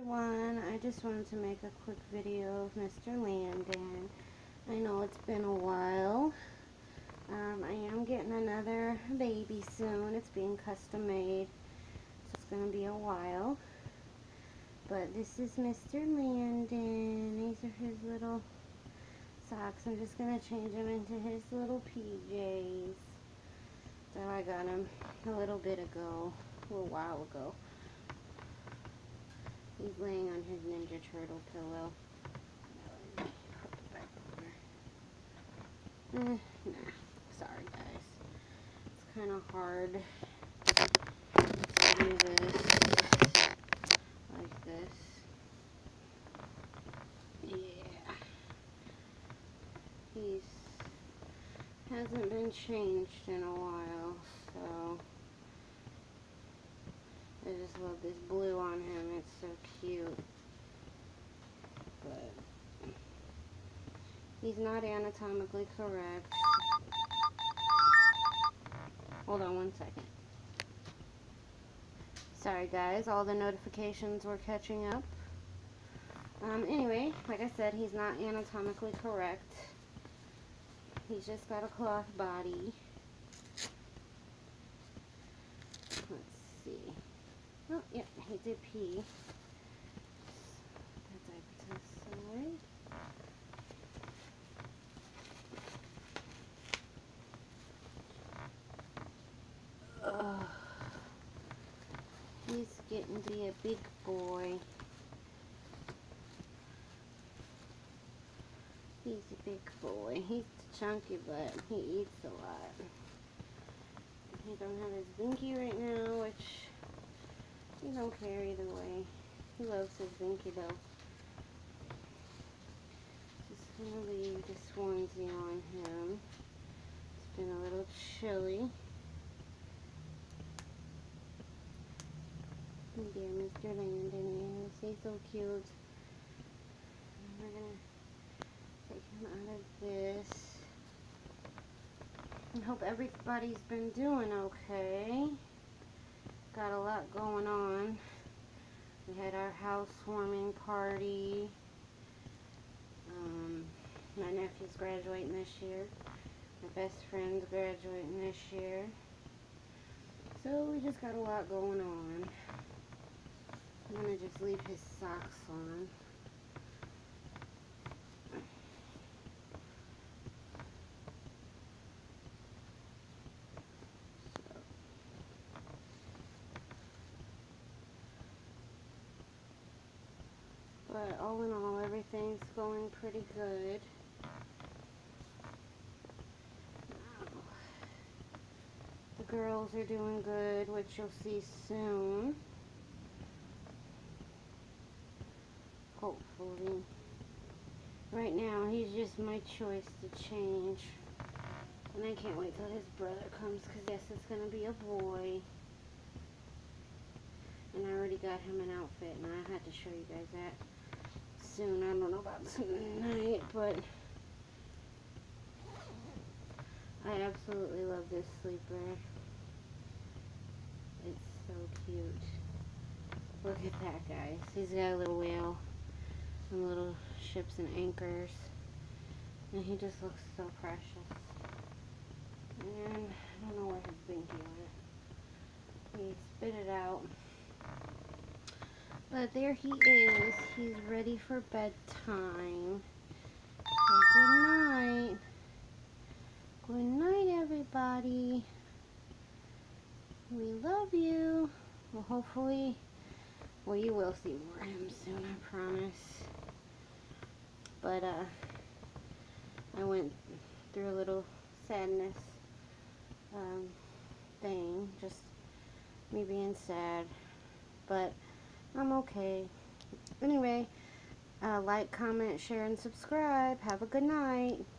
everyone, I just wanted to make a quick video of Mr. Landon. I know it's been a while. I am getting another baby soon. It's being custom made, so it's going to be a while. But this is Mr. Landon. These are his little socks. I'm just going to change him into his little PJs. So I got him a little while ago. He's laying on his Ninja Turtle pillow. Nah, sorry guys. It's kind of hard to do this like this. Yeah. He hasn't been changed in a while, so I just love this blue on him. It's so cute. But he's not anatomically correct. Hold on one second. Sorry guys, all the notifications were catching up. Anyway, like I said, he's not anatomically correct. He's just got a cloth body. Let's see. Oh, yep, he did pee. Put that to the side. He's getting to be a big boy. He's a big boy. He's chunky, but he eats a lot. He don't have his binky right now, which he don't care either way. He loves his binky though. Just gonna leave this onesie on him. It's been a little chilly. Dear Mr. Landon, he's so cute. And we're gonna take him out of this. I hope everybody's been doing okay. Got a lot going on. We had our housewarming party. My nephew's graduating this year. My best friend's graduating this year. So we just got a lot going on. I'm going to just leave his socks on. But all in all, everything's going pretty good. The girls are doing good, which you'll see soon. Hopefully. Right now, he's just my choice to change. And I can't wait till his brother comes, because yes, it's going to be a boy. And I already got him an outfit, and I had to show you guys that soon. I don't know about tonight, but I absolutely love this sleeper. It's so cute. Look at that, guys. He's got a little whale and little ships and anchors. And he just looks so precious. And I don't know where his binky went. He spit it out. But there he is. He's ready for bedtime. Say good night. Good night, everybody. We love you. Well, hopefully, well, you will see more of him soon, I promise. But, I went through a little sadness, thing. Just me being sad. But I'm okay. Anyway, like, comment, share, and subscribe. Have a good night.